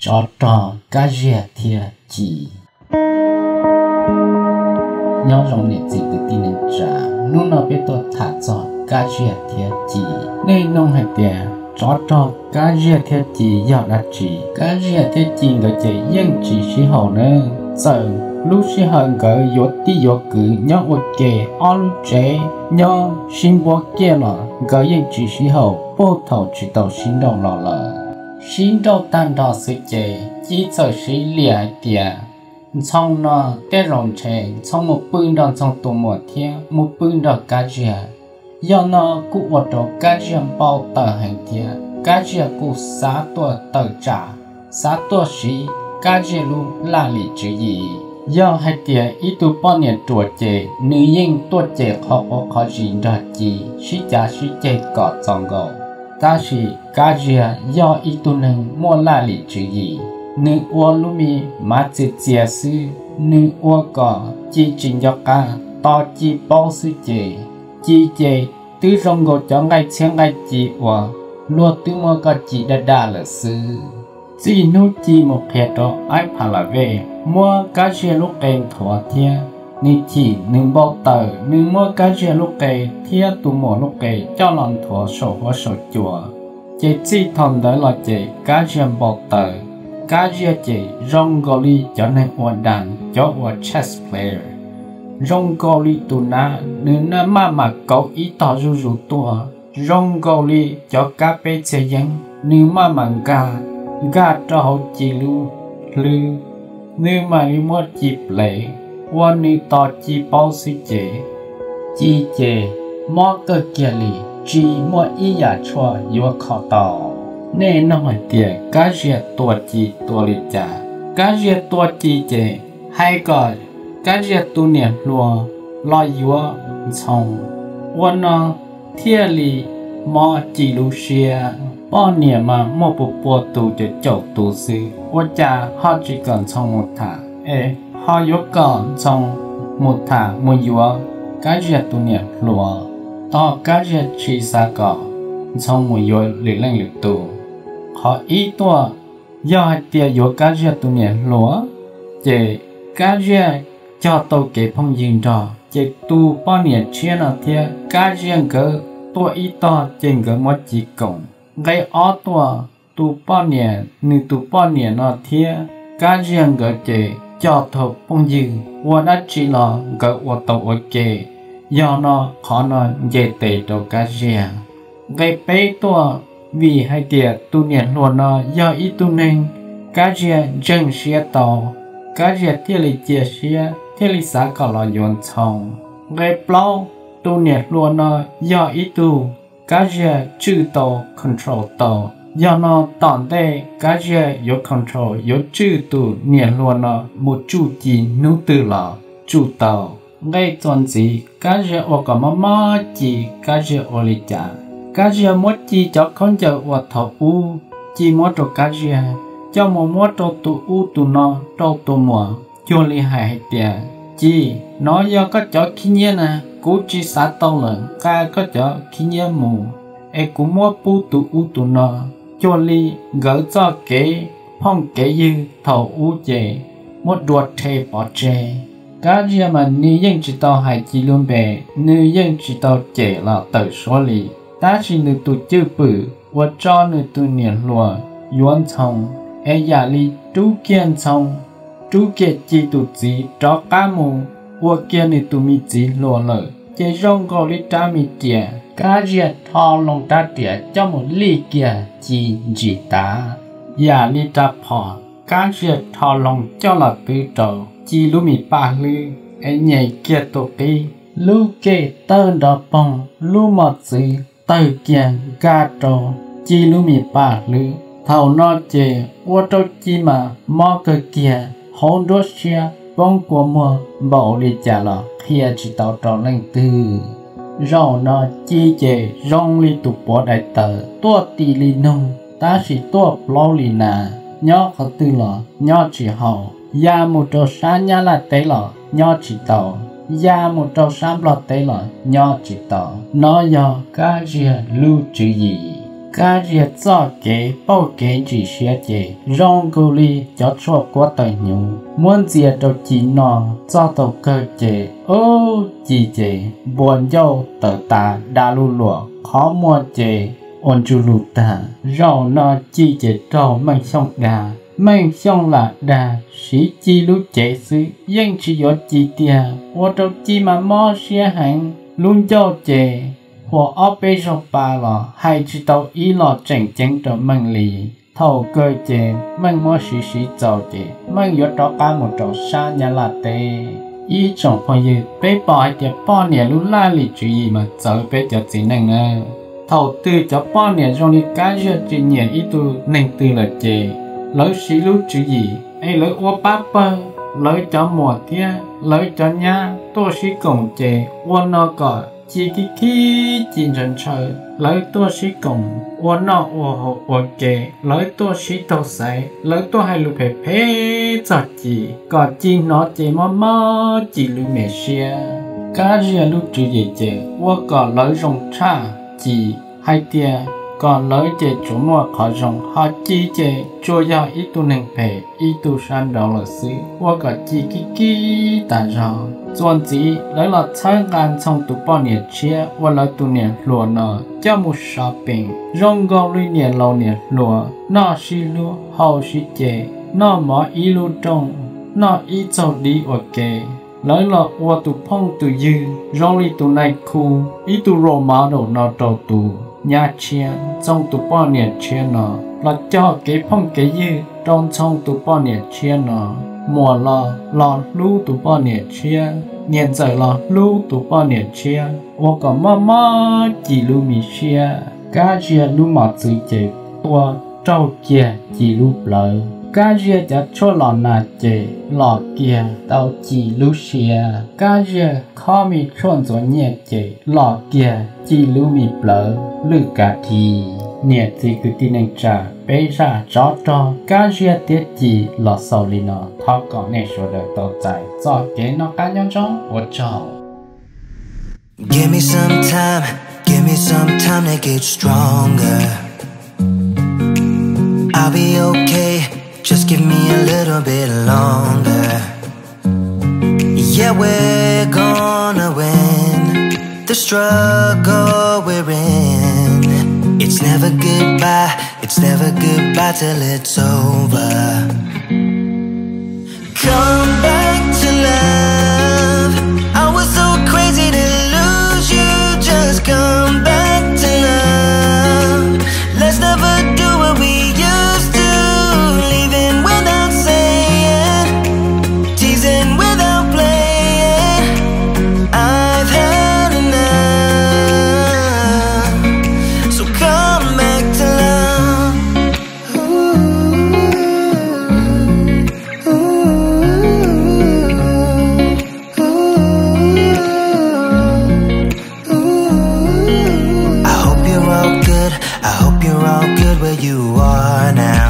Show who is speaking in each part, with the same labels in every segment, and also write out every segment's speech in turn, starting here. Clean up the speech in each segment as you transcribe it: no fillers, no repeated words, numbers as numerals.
Speaker 1: cho trò cá dẻ thiệt chỉ nhớ rong nhiệt gì tự tin nên trả nung nó biết tôi thả cho cá dẻ thiệt chỉ nên nông hay tiền cho trò cá dẻ thiệt chỉ giờ đã chỉ cá dẻ thiệt chỉ người chỉ yên chỉ sĩ hậu nữa giờ lúc sĩ hậu người yếu tí yếu cứ nhớ ok on chế nhớ xin bố kia là người yên chỉ sĩ hậu bố thầu chỉ tàu xin đầu lò lờ xin đầu tan đỏ sự chế chỉ giờ sĩ lìa tiền trong nó cái rồng chế trong một bưng đòn trong tụ một thiên một bưng đòn cá dẻ do nó cũng ở chỗ cá dẻ bao tờ hành thiên cá dẻ cũng xá tua tờ trả xá tua sĩ cá dẻ luôn là lý chữ gì do hai tiền ít tu bao nhiêu tuổi chế nữ nhân tuổi chế khó gì ra gì sĩ cha sĩ chế có trong gầu ta sĩ cá dẻ do ít tu nên mua là lý chữ gì nữ ô lumi mà chỉ chia sư nữ ô có chỉ trình cho cả to chỉ bao sư chế chỉ chế từ trong gầu cho ngay xem ngay chỉ ô luôn từ mua có chỉ đa là sư chỉ nô chỉ một hệ đó ai phải là về mua cá dẻ lúc kèn thua thia ni chỉ nương bao tờ nương mua cá dẻ lúc kèn thia tụ mỏ lúc kèn cho lần thua sổ hoa sổ chùa chế chỉ thầm đó là chế cá dẻ bao tờ cá dẻ chế rong goli cho nên ổn đàn cho ổn chess player rong goli tụ na nương na mà cậu ý tỏ rủ tua rong goli cho cá bé chế dân nương mà gà cho họ chỉ lưu nếu mà đi mua chip lệ quan đi to chi bao xí chế chi chế mua cơ kia lì chỉ mua ý giả chua yếu khó tàu nên nó hỏi tiền cá dẻ tua chi tua lì trả cá dẻ tua chi chế hay gọi cá dẻ tu niệm lùa lo yếu xong quan nó thiên lì mua chỉ lưu xia bao nhiêu mà mua bộ tủ để chậu tủ sư, tôi cha họ chỉ cần trong một thả, họ yêu cần trong một thả một yếu, cái gì tụ niệm lúa, to cái gì chỉ xa cỏ, trong một yếu lưỡi lên lưỡi tủ, họ ý tua, do hai tia yếu cái gì tụ niệm lúa, chỉ cái gì cho tôi kể phong dinh đó, chỉ tu bao nhiêu chuyện nào thì cái gì cứ tôi ý to trên cái một chỉ cộng cái ó tua tu bao nhiêu nữ tu bao nhiêu nó thiê cá riêng cái chế cho thầu phong dư và đã chỉ là cái ô tô ok do nó khó nó dễ tệ đồ cá riêng cái bé tua vì hai tiệt tu niệm luôn nó do ít tu nên cá riêng chân xe tàu cá riêng thiết lý chia xe thiết lý xã có là yuan chồng cái plau tu niệm luôn nó do ít tu cá dẻ chữ tàu control tàu do nó tòn đây cá dẻ có control có chữ tụ niệm luôn nó một chủ gì nấu từ là chủ tàu ngay toàn gì cá dẻ ở cả má chỉ cá dẻ ở lịch trả cá dẻ mất chỉ cho con chờ ở thầu u chỉ mất cho cá dẻ cho một mất cho tụ u tụ nó cho tụ mùa cho li hại tiền chỉ nó do có cho khi nhiên à cú chỉ sát tàu lợn ca có cho khi nhiên mù ai cũng mua pu tụ u tụ nó cho li gỡ cho kế phong kế dư thầu u chè một đuột thề bỏ chè cá gì mà nữ dân chỉ tàu hai chỉ luôn bè nữ dân chỉ tàu chè là tự số li ta chỉ nữ tụ chữ bự và cho nữ tụ niệm lùa yuan chồng ai giả li chú kiên chồng chú kia chỉ tụ gì cho cá mù và kia nữ tụ mi chỉ lùa lợi chế rong gò li ta mi chè cá dẻ thò lòng ta tỉa cho một ly kia chỉ ta giả ly ta phò cá dẻ thò lòng cho là tư trầu chỉ lú mì ba lư ấy nhảy kia tổ kỳ lú kê tơ đỏ bông lú mọt dư tơ kia gà trầu chỉ lú mì ba lư thầu nó chè ô trâu chi mà mò cơ kia hôn đốt xe bông của mùa bảo ly chả lọ kia chỉ tàu trò lên tư rau nó chi chế rong li tụ bỏ đại tờ tua tì li nông ta chỉ tua plau li nà nhỏ khó tư lọ nhỏ chỉ hậu ya một trâu sáng nhá là tế lọ nhỏ chỉ tàu ya một trâu sáng lọ tế lọ nhỏ chỉ tàu nó do cá dìa lưu chữ gì cá diệt cho kế bao kế chỉ xe chế rong cô li cho cho quá tờ nhủ muốn diệt đâu chỉ nọ cho tàu cơ chế ô chỉ chế buồn dâu tờ ta đã lu lụa khó mua chế ôn chu lụ ta rau nọ chỉ chế trâu mang xong đà mang xong là đà sĩ chi lúc chế xứ dân chỉ có chỉ tia ô trâu chi mà mò xe hàng luôn cho chế hoặc ở bên trong ba lò hay chỉ tàu ý lò chỉnh chỉnh cho mang lì thầu cơ chế mang mua xí giàu chế mang yếu đó cả một chỗ xa nhà là tê ý trong phong yêu bé bỏ hay để bỏ nhẹ lúc la lì chú ý mà giàu bé cho chỉ năng à thầu tư cho bỏ nhẹ trong đi cá cho chỉ nhẹ ý tu năng tư là chế lỡ xí lúc chú ý ai lỡ ô bắp bơ lỡ cho mùa tia lỡ cho nhà tôi xí cùng chế ô nó gọi chỉ chỉ chân trời lấy tôi sĩ cùng uốn nọ uốn uốn kề lấy tôi sĩ đầu say lấy tôi hay lục phê phê giật chỉ còn chỉ nó chỉ mò chỉ lục mẹ xia cá gì lục chữ gì chứ uốn còn lấy rong cha chỉ hay tia còn lấy chế chủ mua khó rong họ chỉ chế cho nhau ít tu neng phê ít tu san đầu là xứ uốn còn chỉ ta rồi chuẩn chỉ lấy là参干从读报年切，我来读年罗呢，叫木沙饼，人高绿年老年罗，那是路好是节，那么一路中，那一走离我给，来了我读碰读유，容易读内裤，一读罗马头那到读，nhà钱从读报年切呢，了叫给碰给유，中从读报年切呢。mùa lò lú tụ bao nhiêu chia niên giờ lò lú tụ bao nhiêu chia ô còn mama chỉ lú mi chia cá chia lú mà tự chế tua trâu kia chỉ lú lợ cá chia chả cho lò nà chế lò kia tao chỉ lú chia cá chia khó mi chọn cho nhẹ chế lò kia chỉ lú mi lợ lư cả thì nhẹ thì cứ tin anh trả bây giờ cho cá chia tiết chỉ lò sau li nó thọ có nè số được tàu chạy cho cái nó cá nhân trong ô cho
Speaker 2: give me some time to get stronger. I'll be okay, just give me a little bit longer. Yeah, we're gonna win the struggle we're in. It's never goodbye till it's over. Come back to love. I was so crazy to lose you. Just come back to love. Let's never do what we used to. Leaving without saying, teasing without playing. I've had enough. So come back to love. Where you are now.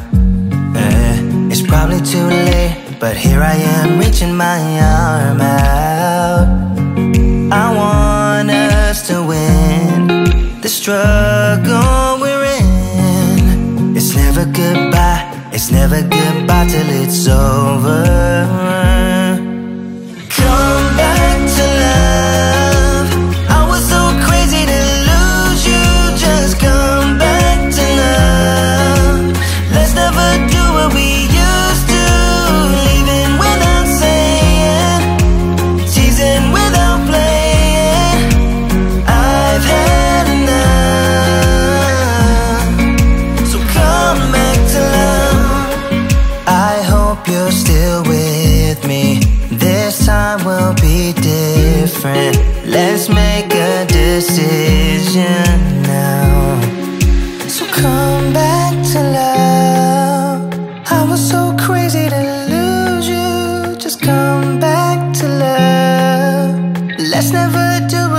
Speaker 2: It's probably too late, but here I am reaching my arm out. I want us to win the struggle we're in. It's never goodbye till it's over. Come back to love. I was so crazy to lose you. Just come back. Let's never do what we used to. Leaving without saying, teasing without playing. I've had enough. So come back to love. I hope you're still with me. This time will be different. Let's make a decision now. So come back to love. I was so crazy to lose you. Just come back to love. Let's never do